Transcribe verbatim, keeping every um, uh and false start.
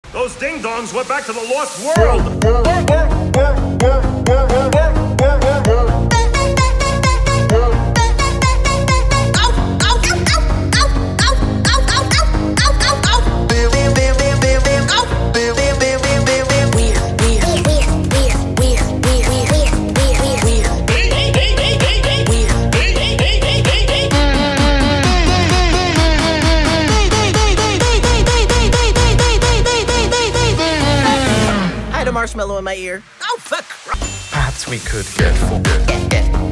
Those ding-dongs went back to the lost world! Marshmallow in my ear. Oh, fuck. Perhaps we could get for good. Yeah, yeah.